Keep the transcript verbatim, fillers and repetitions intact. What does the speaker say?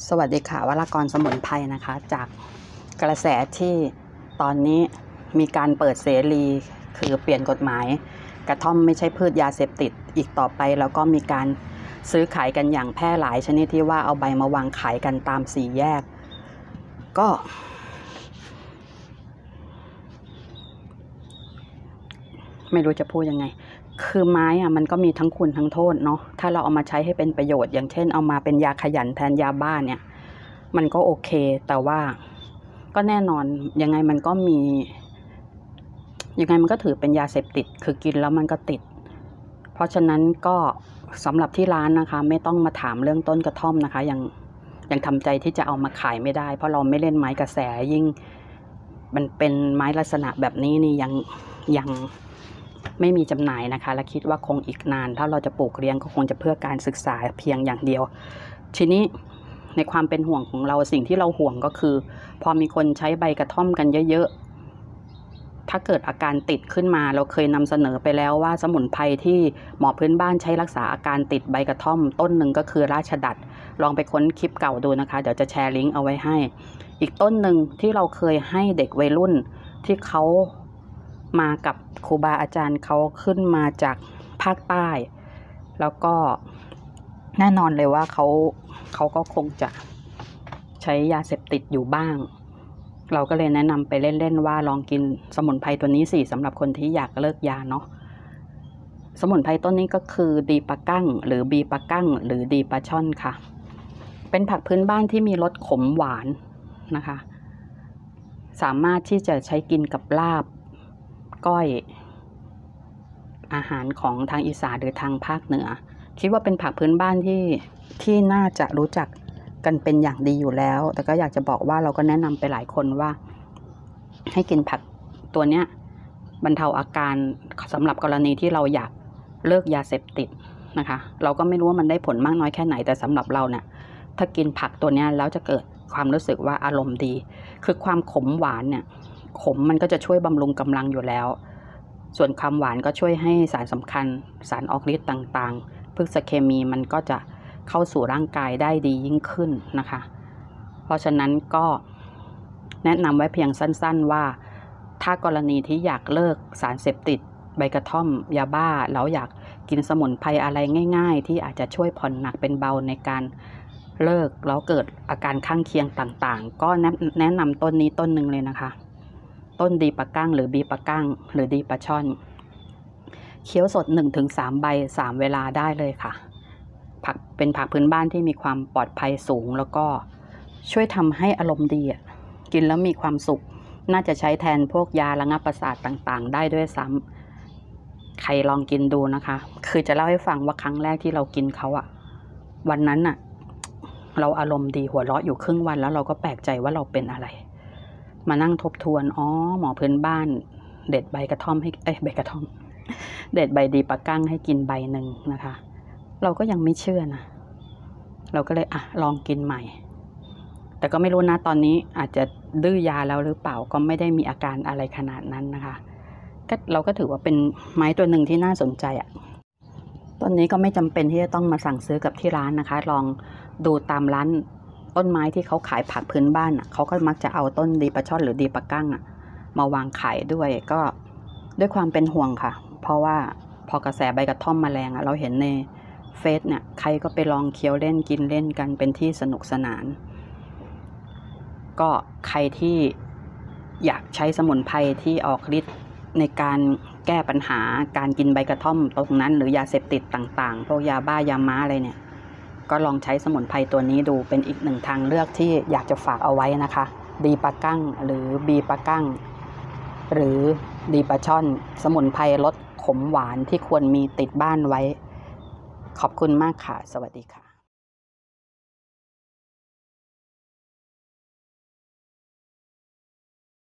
สวัสดีค่ะวรากรสมุนไพรนะคะจากกระแสที่ตอนนี้มีการเปิดเสรีคือเปลี่ยนกฎหมายกระท่อมไม่ใช่พืชยาเสพติดอีกต่อไปแล้วก็มีการซื้อขายกันอย่างแพร่หลายชนิดที่ว่าเอาใบมาวางขายกันตามสี่แยกก็ไม่รู้จะพูดยังไงคือไม้อะมันก็มีทั้งคุณทั้งโทษเนาะถ้าเราเอามาใช้ให้เป็นประโยชน์อย่างเช่นเอามาเป็นยาขยันแทนยาบ้าเนี่ยมันก็โอเคแต่ว่าก็แน่นอนยังไงมันก็มียังไงมันก็ถือเป็นยาเสพติดคือกินแล้วมันก็ติดเพราะฉะนั้นก็สำหรับที่ร้านนะคะไม่ต้องมาถามเรื่องต้นกระท่อมนะคะยังยังทำใจที่จะเอามาขายไม่ได้เพราะเราไม่เล่นไม้กระแสยิ่งมันเป็นไม้ลักษณะแบบนี้นี่ยังยังไม่มีจำหน่ายนะคะและคิดว่าคงอีกนานถ้าเราจะปลูกเลี้ยงก็คงจะเพื่อการศึกษาเพียงอย่างเดียวทีนี้ในความเป็นห่วงของเราสิ่งที่เราห่วงก็คือพอมีคนใช้ใบกระท่อมกันเยอะๆถ้าเกิดอาการติดขึ้นมาเราเคยนำเสนอไปแล้วว่าสมุนไพรที่หมอพื้นบ้านใช้รักษาอาการติดใบกระท่อมต้นหนึ่งก็คือราชดัดลองไปค้นคลิปเก่าดูนะคะเดี๋ยวจะแชร์ลิงก์เอาไว้ให้อีกต้นหนึ่งที่เราเคยให้เด็กวัยรุ่นที่เขามากับครูบาอาจารย์เขาขึ้นมาจากภาคใต้แล้วก็แน่นอนเลยว่าเขาเขาก็คงจะใช้ยาเสพติดอยู่บ้างเราก็เลยแนะนำไปเล่นๆว่าลองกินสมุนไพรตัวนี้สิสำหรับคนที่อยากเลิกยาเนาะสมุนไพรต้นนี้ก็คือดีปะกั้งหรือบีปะกั้งหรือดีปะช่อนค่ะเป็นผักพื้นบ้านที่มีรสขมหวานนะคะสามารถที่จะใช้กินกับลาบก้อยอาหารของทางอีสานหรือทางภาคเหนือคิดว่าเป็นผักพื้นบ้านที่ที่น่าจะรู้จักกันเป็นอย่างดีอยู่แล้วแต่ก็อยากจะบอกว่าเราก็แนะนำไปหลายคนว่าให้กินผักตัวเนี้ยบรรเทาอาการสำหรับกรณีที่เราอยากเลิกยาเสพติดนะคะเราก็ไม่รู้ว่ามันได้ผลมากน้อยแค่ไหนแต่สำหรับเราเนี่ยถ้ากินผักตัวเนี้ยแล้วจะเกิดความรู้สึกว่าอารมณ์ดีคือความขมหวานเนี่ยขมมันก็จะช่วยบำรุงกำลังอยู่แล้วส่วนความหวานก็ช่วยให้สารสำคัญสารออกฤทธิ์ต่างๆพฤกษเคมีมันก็จะเข้าสู่ร่างกายได้ดียิ่งขึ้นนะคะเพราะฉะนั้นก็แนะนำไว้เพียงสั้นๆว่าถ้ากรณีที่อยากเลิกสารเสพติดใบกระท่อมยาบ้าแล้วอยากกินสมุนไพรอะไรง่ายๆที่อาจจะช่วยผ่อนหนักเป็นเบาในการเลิกแล้วเกิดอาการข้างเคียงต่างๆก็แนะนำต้นนี้ต้นหนึ่งเลยนะคะต้นดีปะกั้งหรือบีปะกั้งหรือดีปะช่อนเคี้ยวสด หนึ่งถึงสาม ใบสามเวลาได้เลยค่ะผักเป็นผักพื้นบ้านที่มีความปลอดภัยสูงแล้วก็ช่วยทำให้อารมณ์ดีกินแล้วมีความสุขน่าจะใช้แทนพวกยาระงับประสาทต่างๆได้ด้วยซ้ำใครลองกินดูนะคะคือจะเล่าให้ฟังว่าครั้งแรกที่เรากินเขาอะวันนั้นอะเราอารมณ์ดีหัวเราะอยู่ครึ่งวันแล้วเราก็แปลกใจว่าเราเป็นอะไรมานั่งทบทวนอ๋อหมอพื้นบ้านเด็ดใบกระท่อมให้เอ้ยใบกระท่อมเด็ดใบดีปะกั้งให้กินใบหนึ่งนะคะเราก็ยังไม่เชื่อนะเราก็เลยอ่ะลองกินใหม่แต่ก็ไม่รู้นะตอนนี้อาจจะดื้อยาแล้วหรือเปล่าก็ไม่ได้มีอาการอะไรขนาดนั้นนะคะก็เราก็ถือว่าเป็นไม้ตัวหนึ่งที่น่าสนใจอ่ะต้นนี้ก็ไม่จำเป็นที่จะต้องมาสั่งซื้อกับที่ร้านนะคะลองดูตามร้านต้นไม้ที่เขาขายผักพื้นบ้านอ่ะเขาก็มักจะเอาต้นดีปะช่อนหรือดีปะกั้งอ่ะมาวางขายด้วยก็ด้วยความเป็นห่วงค่ะเพราะว่าพอกระแสใบกระท่อมมาแรงอ่ะเราเห็นในเฟซเนี่ยใครก็ไปลองเคี้ยวเล่นกินเล่นกันเป็นที่สนุกสนานก็ใครที่อยากใช้สมุนไพรที่ออกฤทธิ์ในการแก้ปัญหาการกินใบกระท่อมตรงนั้นหรือยาเสพติดต่างๆพวกยาบ้ายาม้าอะไรเนี่ยก็ลองใช้สมุนไพรตัวนี้ดูเป็นอีกหนึ่งทางเลือกที่อยากจะฝากเอาไว้นะคะดีปะกั้งหรือบีปะกั้งหรือดีปะช่อนสมุนไพรลดขมหวานที่ควรมีติดบ้านไว้ขอบคุณมากค่ะสวัสดีค่ะ